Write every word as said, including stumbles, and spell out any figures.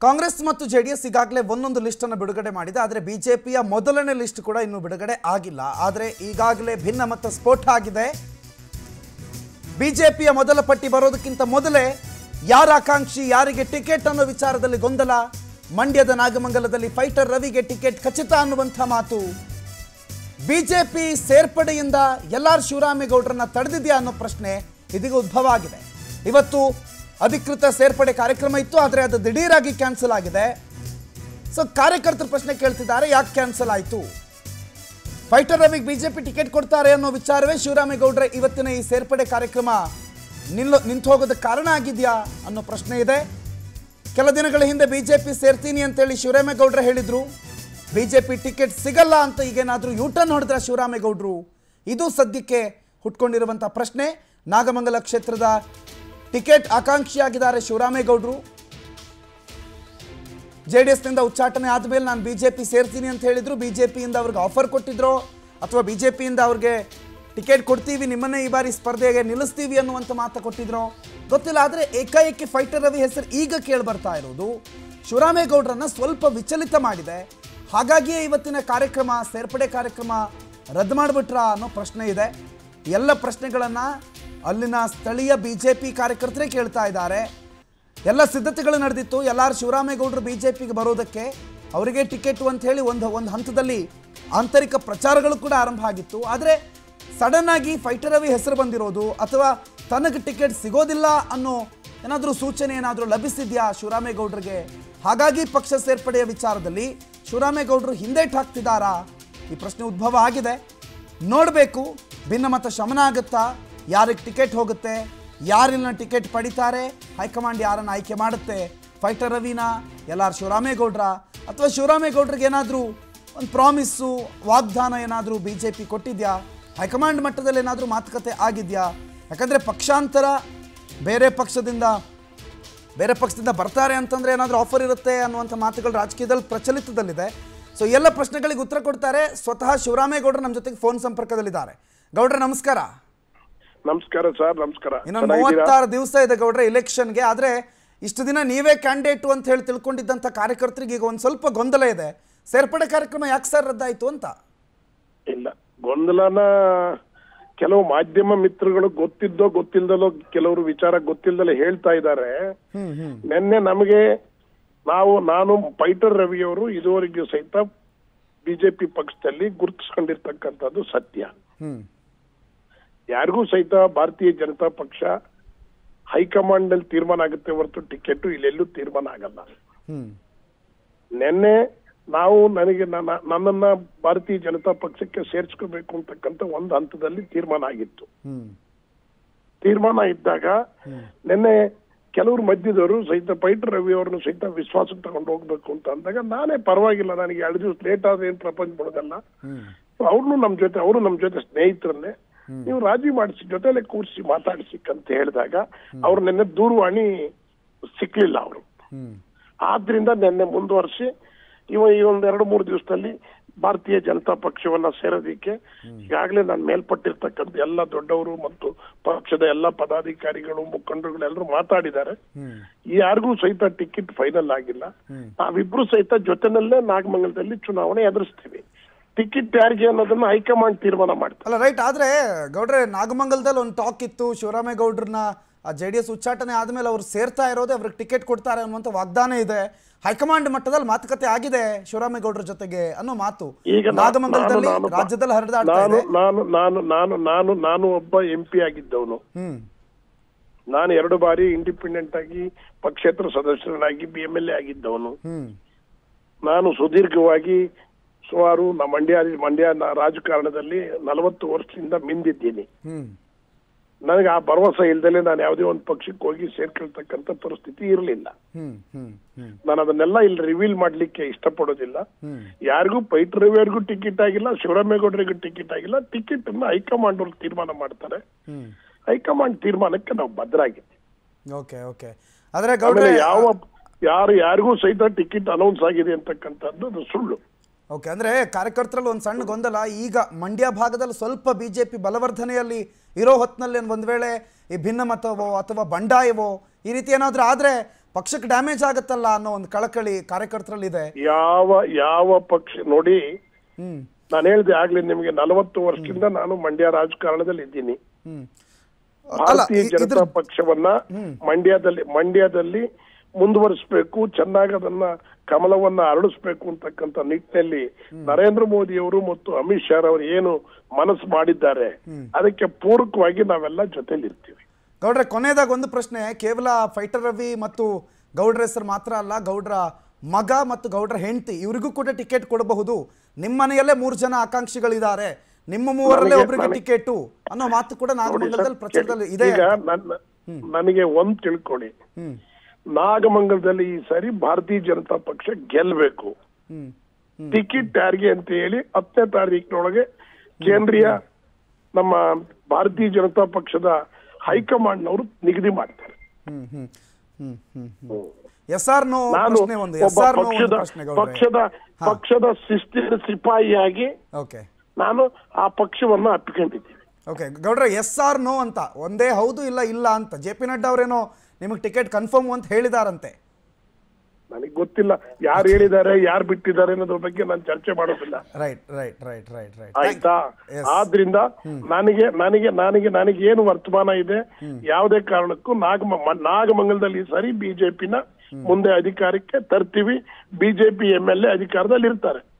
ಕಾಂಗ್ರೆಸ್ ಮತ್ತು ಜೆಡಿಎಸ್ ಈಗಾಗಲೇ ಒಂದೊಂದು ಲಿಸ್ಟ್ ಅನ್ನು ಬಿಡುಗಡೆ ಮಾಡಿದೆ. ಆದರೆ ಬಿಜೆಪಿಯ ಮೊದಲನೇ ಲಿಸ್ಟ್ ಕೂಡ ಇನ್ನೂ ಬಿಡುಗಡೆ ಆಗಿಲ್ಲ. ಆದರೆ ಈಗಾಗಲೇ ಭಿನ್ನಮತ ಸ್ಫೋಟ ಆಗಿದೆ. ಬಿಜೆಪಿಯ ಮೊದಲ ಪಟ್ಟಿ ಬರೋದಕ್ಕಿಂತ ಮೊದಲೇ ಯಾರ ಆಕಾಂಕ್ಷಿ, ಯಾರಿಗೆ ಟಿಕೆಟ್ ಅನ್ನೋ ವಿಚಾರದಲ್ಲಿ ಗೊಂದಲ. ಮಂಡ್ಯದ ನಾಗಮಂಗಲದಲ್ಲಿ ಫೈಟರ್ ರವಿಗೆ ಟಿಕೆಟ್ ಖಚಿತ ಅನ್ನುವಂಥ ಮಾತು. ಬಿಜೆಪಿ ಸೇರ್ಪಡೆಯಿಂದ ಎಲ್ ಆರ್ ಶಿವರಾಮೇಗೌಡರನ್ನ ತಡೆದಿದೆಯಾ ಅನ್ನೋ ಪ್ರಶ್ನೆ ಇದೀಗ ಉದ್ಭವ ಆಗಿದೆ. ಇವತ್ತು ಅಧಿಕೃತ ಸೇರ್ಪಡೆ ಕಾರ್ಯಕ್ರಮ ಇತ್ತು, ಆದರೆ ಅದು ದಿಢೀರಾಗಿ ಕ್ಯಾನ್ಸಲ್ ಆಗಿದೆ. ಸೊ ಕಾರ್ಯಕರ್ತರು ಪ್ರಶ್ನೆ ಕೇಳ್ತಿದ್ದಾರೆ, ಯಾಕೆ ಕ್ಯಾನ್ಸಲ್ ಆಯಿತು? ಫೈಟರ್ ರವಿಗೆ ಬಿಜೆಪಿ ಟಿಕೆಟ್ ಕೊಡ್ತಾರೆ ಅನ್ನೋ ವಿಚಾರವೇ ಶಿವರಾಮೇಗೌಡರ ಇವತ್ತಿನ ಈ ಸೇರ್ಪಡೆ ಕಾರ್ಯಕ್ರಮ ನಿಲ್ಲೋ ನಿಂತು ಹೋಗೋದಕ್ಕೆ ಕಾರಣ ಆಗಿದೆಯಾ ಅನ್ನೋ ಪ್ರಶ್ನೆ ಇದೆ. ಕೆಲ ದಿನಗಳ ಹಿಂದೆ ಬಿಜೆಪಿ ಸೇರ್ತೀನಿ ಅಂತೇಳಿ ಶಿವರಾಮೇಗೌಡರು ಹೇಳಿದ್ರು. ಬಿಜೆಪಿ ಟಿಕೆಟ್ ಸಿಗಲ್ಲ ಅಂತ ಈಗೇನಾದರೂ ಯೂಟರ್ನ್ ಹೊಡೆದ್ರ ಶಿವರಾಮೇಗೌಡರು? ಇದು ಸದ್ಯಕ್ಕೆ ಹುಟ್ಕೊಂಡಿರುವಂಥ ಪ್ರಶ್ನೆ. ನಾಗಮಂಗಲ ಕ್ಷೇತ್ರದ ಟಿಕೆಟ್ ಆಕಾಂಕ್ಷಿಯಾಗಿದ್ದಾರೆ ಶಿವರಾಮೇಗೌಡರು. ಜೆ ಡಿ ಎಸ್ನಿಂದ ಉಚ್ಚಾಟನೆ ಆದಮೇಲೆ ನಾನು ಬಿಜೆಪಿ ಸೇರ್ತೀನಿ ಅಂತ ಹೇಳಿದ್ರು. ಬಿಜೆಪಿಯಿಂದ ಅವ್ರಿಗೆ ಆಫರ್ ಕೊಟ್ಟಿದ್ರು ಅಥವಾ ಬಿಜೆಪಿಯಿಂದ ಅವ್ರಿಗೆ ಟಿಕೆಟ್ ಕೊಡ್ತೀವಿ, ನಿಮ್ಮನ್ನೇ ಈ ಬಾರಿ ಸ್ಪರ್ಧೆಗೆ ನಿಲ್ಲಿಸ್ತೀವಿ ಅನ್ನುವಂಥ ಮಾತು ಕೊಟ್ಟಿದ್ರು ಗೊತ್ತಿಲ್ಲ. ಆದರೆ ಏಕಾಏಕಿ ಫೈಟರ್ ರವಿ ಹೆಸರು ಈಗ ಕೇಳಿ ಬರ್ತಾ ಇರೋದು ಶಿವರಾಮೇಗೌಡರನ್ನ ಸ್ವಲ್ಪ ವಿಚಲಿತ ಮಾಡಿದೆ. ಹಾಗಾಗಿಯೇ ಇವತ್ತಿನ ಕಾರ್ಯಕ್ರಮ, ಸೇರ್ಪಡೆ ಕಾರ್ಯಕ್ರಮ ರದ್ದು ಮಾಡಿಬಿಟ್ರಾ ಅನ್ನೋ ಪ್ರಶ್ನೆ ಇದೆ. ಎಲ್ಲ ಪ್ರಶ್ನೆಗಳನ್ನು ಅಲ್ಲಿನ ಸ್ಥಳೀಯ ಬಿಜೆಪಿ ಕಾರ್ಯಕರ್ತರೇ ಕೇಳ್ತಾ ಇದ್ದಾರೆ. ಎಲ್ಲ ಸಿದ್ಧತೆಗಳು ನಡೆದಿತ್ತು. ಎಲ್ ಆರ್ ಶಿವರಾಮೇಗೌಡರು ಬಿಜೆಪಿಗೆ ಬರೋದಕ್ಕೆ, ಅವರಿಗೆ ಟಿಕೆಟ್ ಅಂತ ಹೇಳಿ ಒಂದು ಒಂದು ಹಂತದಲ್ಲಿ ಆಂತರಿಕ ಪ್ರಚಾರಗಳು ಕೂಡ ಆರಂಭ ಆಗಿತ್ತು. ಆದರೆ ಸಡನ್ ಆಗಿ ಫೈಟರ್ ರವಿ ಹೆಸರು ಬಂದಿರೋದು ಅಥವಾ ತನಗೆ ಟಿಕೆಟ್ ಸಿಗೋದಿಲ್ಲ ಅನ್ನೋ ಏನಾದರೂ ಸೂಚನೆ ಏನಾದರೂ ಲಭಿಸಿದೆಯಾ ಶಿವರಾಮೇಗೌಡರಿಗೆ? ಹಾಗಾಗಿ ಪಕ್ಷ ಸೇರ್ಪಡೆಯ ವಿಚಾರದಲ್ಲಿ ಶಿವರಾಮೇಗೌಡರು ಹಿಂದೇಟು ಹಾಕ್ತಿದ್ದಾರಾ? ಈ ಪ್ರಶ್ನೆ ಉದ್ಭವ ಆಗಿದೆ. ನೋಡಬೇಕು, ಭಿನ್ನಮತ ಶಮನ ಆಗುತ್ತಾ, ಯಾರಿಗೆ ಟಿಕೆಟ್ ಹೋಗುತ್ತೆ, ಯಾರಿನ ಟಿಕೆಟ್ ಪಡಿತಾರೆ, ಹೈಕಮಾಂಡ್ ಯಾರನ್ನು ಆಯ್ಕೆ ಮಾಡುತ್ತೆ, ಫೈಟರ್ ರವಿನ, ಎಲ್ ಆರ್ ಶಿವರಾಮೇಗೌಡರ, ಅಥವಾ ಶಿವರಾಮೇಗೌಡರಿಗೆ ಏನಾದರೂ ಒಂದು ಪ್ರಾಮಿಸ್ಸು, ವಾಗ್ದಾನ ಏನಾದರೂ ಬಿ ಜೆ ಪಿ ಕೊಟ್ಟಿದೆಯಾ? ಹೈಕಮಾಂಡ್ ಮಟ್ಟದಲ್ಲಿ ಏನಾದರೂ ಮಾತುಕತೆ ಆಗಿದೆಯಾ? ಯಾಕಂದರೆ ಪಕ್ಷಾಂತರ, ಬೇರೆ ಪಕ್ಷದಿಂದ ಬೇರೆ ಪಕ್ಷದಿಂದ ಬರ್ತಾರೆ ಅಂತಂದರೆ ಏನಾದರೂ ಆಫರ್ ಇರುತ್ತೆ ಅನ್ನುವಂಥ ಮಾತುಗಳು ರಾಜಕೀಯದಲ್ಲಿ ಪ್ರಚಲಿತದಲ್ಲಿದೆ. ಸೊ ಎಲ್ಲ ಪ್ರಶ್ನೆಗಳಿಗೆ ಉತ್ತರ ಕೊಡ್ತಾರೆ ಸ್ವತಃ ಶಿವರಾಮೇಗೌಡರು ನಮ್ಮ ಜೊತೆಗೆ ಫೋನ್ ಸಂಪರ್ಕದಲ್ಲಿದ್ದಾರೆ. ಗೌಡ್ರೆ ನಮಸ್ಕಾರ. ನಮಸ್ಕಾರ ಸರ್. ನಮಸ್ಕಾರ. ಇನ್ನೊಂದು ಮೂವತ್ತಾರು ದಿವಸ ಇದೆ ಗೌಡ್ರೆ ಇಲೆಕ್ಷನ್ಗೆ. ಆದರೆ ಇಷ್ಟು ದಿನ ನೀವೇ ಕ್ಯಾಂಡಿಡೇಟು ಅಂತ ಹೇಳಿ ತಿಳ್ಕೊಂಡಿದ್ದಂಥ ಕಾರ್ಯಕರ್ತರಿಗೆ ಈಗ ಒಂದು ಸ್ವಲ್ಪ ಗೊಂದಲ ಇದೆ. ಸೇರ್ಪಡೆ ಕಾರ್ಯಕ್ರಮ ಯಾಕೆ ಸರ್ ರದ್ದಾಯಿತು ಅಂತ? ಇಲ್ಲ, ಗೊಂದಲನ ಕೆಲವು ಮಾಧ್ಯಮ ಮಿತ್ರಗಳು ಗೊತ್ತಿದ್ದೋ ಗೊತ್ತಿಲ್ದಲೋ ಕೆಲವರು ವಿಚಾರ ಗೊತ್ತಿಲ್ದಲೇ ಹೇಳ್ತಾ ಇದ್ದಾರೆ. ನಿನ್ನೆ ನಮಗೆ ನಾವು ನಾನು ಫೈಟರ್ ರವಿಯವರು ಇದುವರೆಗೂ ಸಹಿತ ಬಿಜೆಪಿ ಪಕ್ಷದಲ್ಲಿ ಗುರುತಿಸ್ಕೊಂಡಿರ್ತಕ್ಕಂಥದ್ದು ಸತ್ಯ. ಯಾರಿಗೂ ಸಹಿತ ಭಾರತೀಯ ಜನತಾ ಪಕ್ಷ ಹೈಕಮಾಂಡ್ ನಲ್ಲಿ ತೀರ್ಮಾನ ಆಗುತ್ತೆ ಹೊರತು ಟಿಕೆಟ್ ಇಲ್ಲೆಲ್ಲೂ ತೀರ್ಮಾನ ಆಗಲ್ಲ. ನಿನ್ನೆ ನಾವು ನನಗೆ ನನ್ನನ್ನ ಭಾರತೀಯ ಜನತಾ ಪಕ್ಷಕ್ಕೆ ಸೇರ್ಸ್ಕೋಬೇಕು ಅಂತಕ್ಕಂಥ ಒಂದು ಹಂತದಲ್ಲಿ ತೀರ್ಮಾನ ಆಗಿತ್ತು. ತೀರ್ಮಾನ ಇದ್ದಾಗ ನಿನ್ನೆ ಕೆಲವರು ಮಧ್ಯದವರು ಸಹಿತ ಫೈಟರ್ ರವಿ ಅವ್ರನ್ನು ಸಹಿತ ವಿಶ್ವಾಸಕ್ಕೆ ತಗೊಂಡು ಹೋಗ್ಬೇಕು ಅಂತ ಅಂದಾಗ ನಾನೇ ಪರವಾಗಿಲ್ಲ, ನನಗೆ ಎರಡು ದಿವಸ ಲೇಟ್ ಆದ್ರೆ ಏನ್ ಪ್ರಪಂಚ ಬಿಡೋದಲ್ಲ, ಅವ್ರನ್ನು ನಮ್ ಜೊತೆ ಅವರು ನಮ್ ಜೊತೆ ಸ್ನೇಹಿತರನ್ನೇ ನೀವು ರಾಜಿ ಮಾಡಿಸಿ ಜೊತೆಲೆ ಕೂರಿಸಿ ಮಾತಾಡಿಸಿಕ್ ಅಂತ ಹೇಳಿದಾಗ ಅವ್ರು ನಿನ್ನೆ ದೂರವಾಣಿ ಸಿಕ್ಲಿಲ್ಲ ಅವರು. ಆದ್ರಿಂದ ನಿನ್ನೆ ಮುಂದುವರಿಸಿ ಇವ ಈ ಒಂದ್ ಎರಡು ಮೂರು ದಿವಸದಲ್ಲಿ ಭಾರತೀಯ ಜನತಾ ಪಕ್ಷವನ್ನ ಸೇರೋದಿಕ್ಕೆ ಈಗಾಗಲೇ ನಾನು ಮೇಲ್ಪಟ್ಟಿರ್ತಕ್ಕಂಥ ಎಲ್ಲ ದೊಡ್ಡವರು ಮತ್ತು ಪಕ್ಷದ ಎಲ್ಲ ಪದಾಧಿಕಾರಿಗಳು ಮುಖಂಡರುಗಳು ಎಲ್ಲರೂ ಮಾತಾಡಿದ್ದಾರೆ. ಯಾರಿಗೂ ಸಹಿತ ಟಿಕೆಟ್ ಫೈನಲ್ ಆಗಿಲ್ಲ. ನಾವಿಬ್ರು ಸಹಿತ ಜೊತೆನಲ್ಲೇ ನಾಗಮಂಗಲದಲ್ಲಿ ಚುನಾವಣೆ ಎದುರಿಸ್ತೀವಿ. ಟಿಕೆಟ್ ಯಾರಿಗೆ ಅನ್ನೋದನ್ನ ಹೈಕಮಾಂಡ್ ತೀರ್ಮಾನ ಮಾಡ್ತಾರೆ. ಅಲ್ಲ ರೈಟ್. ಆದ್ರೆ ಗೌಡ್ರೆ, ನಾಗಮಂಗಲದಲ್ಲಿ ಒಂದು ಟಾಕ್ ಇತ್ತು, ಶಿವರಾಮೇಗೌಡರನ್ನ ಜೆ ಡಿ ಎಸ್ ಉಚ್ಚಾಟನೆ ಆದ್ಮೇಲೆ ಅವ್ರು ಸೇರ್ತಾ ಇರೋದೇ ಅವ್ರಿಗೆ ಟಿಕೆಟ್ ಕೊಡ್ತಾರೆ ಅನ್ನುವಂಥ ವಾಗ್ದಾನ ಇದೆ. ಹೈಕಮಾಂಡ್ ಮಟ್ಟದಲ್ಲಿ ಮಾತುಕತೆ ಆಗಿದೆ ಶಿವರಾಮೇಗೌಡರ ಜೊತೆಗೆ ಅನ್ನೋ ಮಾತು ಈಗ ನಾಗಮಂಗಲದಲ್ಲಿ ರಾಜ್ಯದಲ್ಲಿ ಹರಿದಾಡ್ತಾ ಇದೆ. ನಾನು ನಾನು ನಾನು ನಾನು ನಾನು ಒಬ್ಬ ಎಂ ಪಿ ಆಗಿದ್ದವನು. ನಾನು ಎರಡು ಬಾರಿ ಇಂಡಿಪೆಂಡೆಂಟ್ ಆಗಿ ಪಕ್ಷೇತರ ಸದಸ್ಯನಾಗಿ ಬಿ ಎಂ ಎಲ್ ಎ ಆಗಿದ್ದವನು. ನಾನು ಸುದೀರ್ಘವಾಗಿ ಸುಮಾರು ನಮ್ಮ ಮಂಡ್ಯ ಮಂಡ್ಯ ರಾಜಕಾರಣದಲ್ಲಿ ನಲವತ್ತು ವರ್ಷದಿಂದ ಮಿಂದಿದ್ದೀನಿ. ನನಗೆ ಆ ಭರವಸೆ ಇಲ್ದಲೆ ನಾನು ಯಾವುದೇ ಒಂದು ಪಕ್ಷಕ್ಕೆ ಹೋಗಿ ಸೇರ್ಕೊಳ್ತಕ್ಕಂಥ ಪರಿಸ್ಥಿತಿ ಇರಲಿಲ್ಲ. ನಾನು ಅದನ್ನೆಲ್ಲ ಇಲ್ಲಿ ರಿವೀಲ್ ಮಾಡ್ಲಿಕ್ಕೆ ಇಷ್ಟಪಡೋದಿಲ್ಲ. ಯಾರಿಗೂ ಫೈಟರ್ ರವಿಯವ್ರಿಗೂ ಟಿಕೆಟ್ ಆಗಿಲ್ಲ, ಶಿವರಾಮೇಗೌಡರಿಗೂ ಟಿಕೆಟ್ ಆಗಿಲ್ಲ. ಟಿಕೆಟ್ ಅನ್ನ ಹೈಕಮಾಂಡ್ ಅವ್ರು ತೀರ್ಮಾನ ಮಾಡ್ತಾರೆ. ಹೈಕಮಾಂಡ್ ತೀರ್ಮಾನಕ್ಕೆ ನಾವು ಬದ್ಧರಾಗಿದ್ದೀವಿ. ಯಾವ ಯಾರು ಯಾರಿಗೂ ಸಹಿತ ಟಿಕೆಟ್ ಅನೌನ್ಸ್ ಆಗಿದೆ ಅಂತಕ್ಕಂಥದ್ದು ಅದು ಸುಳ್ಳು. ಓಕೆ, ಅಂದ್ರೆ ಕಾರ್ಯಕರ್ತರಲ್ಲಿ ಒಂದು ಸಣ್ಣ ಗೊಂದಲ. ಈಗ ಮಂಡ್ಯ ಭಾಗದಲ್ಲಿ ಸ್ವಲ್ಪ ಬಿಜೆಪಿ ಬಲವರ್ಧನೆಯಲ್ಲಿ ಇರೋ ಹೊತ್ತಿನಲ್ಲಿ ಒಂದು ವೇಳೆ ಈ ಭಿನ್ನಮತವೋ ಅಥವಾ ಬಂಡಾಯವೋ ಈ ರೀತಿ ಏನಾದ್ರೂ ಆದ್ರೆ ಪಕ್ಷಕ್ಕೆ ಡ್ಯಾಮೇಜ್ ಆಗುತ್ತಲ್ಲ ಅನ್ನೋ ಒಂದು ಕಳಕಳಿ ಕಾರ್ಯಕರ್ತರಲ್ಲಿ ಇದೆ. ಯಾವ ಯಾವ ಪಕ್ಷ ನೋಡಿ, ಹ್ಮ್ ನಾನು ಹೇಳಿದೆ ಆಗ್ಲಿ ನಿಮ್ಗೆ, ನಲವತ್ತು ವರ್ಷದಿಂದ ನಾನು ಮಂಡ್ಯ ರಾಜಕಾರಣದಲ್ಲಿ ಇದ್ದೀನಿ. ಹ್ಮ್ ಭಾರತೀಯ ಜನತಾ ಪಕ್ಷವನ್ನ ಮಂಡ್ಯದಲ್ಲಿ ಮಂಡ್ಯದಲ್ಲಿ ಮುಂದುವರಿಸಬೇಕು, ಚೆನ್ನಾಗಿ ಅದನ್ನ ಕಮಲವನ್ನ ಅರಳಿಸ್ಬೇಕು ಅಂತಕ್ಕಂಥ ನಿಟ್ಟಿನಲ್ಲಿ ನರೇಂದ್ರ ಮೋದಿ ಅವರು ಮತ್ತು ಅಮಿತ್ ಶಾ ಅವರು ಏನು ಮನಸ್ಸು ಮಾಡಿದ್ದಾರೆ ಅದಕ್ಕೆ ಪೂರಕವಾಗಿ ನಾವೆಲ್ಲ ಜೊತೆಲಿ ಇರ್ತೀವಿ. ಗೌಡ್ರೆ, ಕೊನೆಯದಾಗ ಒಂದು ಪ್ರಶ್ನೆ. ಕೇವಲ ಫೈಟರ್ ರವಿ ಮತ್ತು ಗೌಡ್ರ ಹೆಸರು ಮಾತ್ರ ಅಲ್ಲ, ಗೌಡ್ರ ಮಗ ಮತ್ತು ಗೌಡ್ರ ಹೆಂಡತಿ ಇವರಿಗೂ ಕೂಡ ಟಿಕೆಟ್ ಕೊಡಬಹುದು. ನಿಮ್ಮ ಮನೆಯಲ್ಲೇ ಮೂರು ಜನ ಆಕಾಂಕ್ಷಿಗಳಿದ್ದಾರೆ, ನಿಮ್ಮ ಮೂವರಲ್ಲೇ ಒಬ್ಬರಿಗೆ ಟಿಕೆಟ್ ಅನ್ನೋ ಮಾತು ಕೂಡ ನಾಗಮಂಗಲದಲ್ಲಿ ಪ್ರಚಾರದಲ್ಲಿ ಇದೆ. ಈಗ ನನಗೆ ಒಂದ್ ತಿಳ್ಕೊಳ್ಳಿ, ನಾಗಮಂಗಲದಲ್ಲಿ ಈ ಸಾರಿ ಭಾರತೀಯ ಜನತಾ ಪಕ್ಷ ಗೆಲ್ಬೇಕು. ಟಿಕೆಟ್ ಯಾರಿಗೆ ಅಂತ ಹೇಳಿ ಹತ್ತನೇ ತಾರೀಕಿನೊಳಗೆ ಕೇಂದ್ರೀಯ ನಮ್ಮ ಭಾರತೀಯ ಜನತಾ ಪಕ್ಷದ ಹೈಕಮಾಂಡ್ನವರು ನಿಗದಿ ಮಾಡ್ತಾರೆ. ನಾನು ಪಕ್ಷದ ಪಕ್ಷದ ಪಕ್ಷದ ಶಿಸ್ತಿನ ಸಿಪಾಯಿಯಾಗಿ ನಾನು ಆ ಪಕ್ಷವನ್ನು ಅಪ್ಪಿಕೊಂಡಿದ್ದೀನಿ. ಓಕೆ ಗೌಡ್ರೆ, ಎಸ್ ಆರ್ ನೋ ಅಂತ ಒಂದೇ ಹೌದು ಇಲ್ಲ ಇಲ್ಲ ಅಂತ ಜೆ ಪಿ ನಡ್ಡಾ ಅವರೇನೋ ನಿಮಗೆ ಟಿಕೆಟ್ ಕನ್ಫರ್ಮ್ ಅಂತ ಹೇಳಿದಾರಂತೆ. ನನಗೆ ಗೊತ್ತಿಲ್ಲ ಯಾರು ಹೇಳಿದ್ದಾರೆ ಯಾರು ಬಿಟ್ಟಿದ್ದಾರೆ ಅನ್ನೋದ್ರ ಬಗ್ಗೆ ನಾನು ಚರ್ಚೆ ಮಾಡೋದಿಲ್ಲ. Right right right right right ಆಯ್ತಾ? ಆದ್ರಿಂದ ನನಗೆ ನನಗೆ ನನಗೆ ನನಗೆ ಏನು ವರ್ತಮಾನ ಇದೆ, ಯಾವುದೇ ಕಾರಣಕ್ಕೂ ನಾಗ ನಾಗಮಂಗಲದಲ್ಲಿ ಸರಿ ಬಿಜೆಪಿನ ಮುಂದೆ ಅಧಿಕಾರಕ್ಕೆ ತರ್ತೀವಿ. ಬಿಜೆಪಿ ಎಂ ಎಲ್ ಎ ಅಧಿಕಾರದಲ್ಲಿ ಇರ್ತಾರೆ.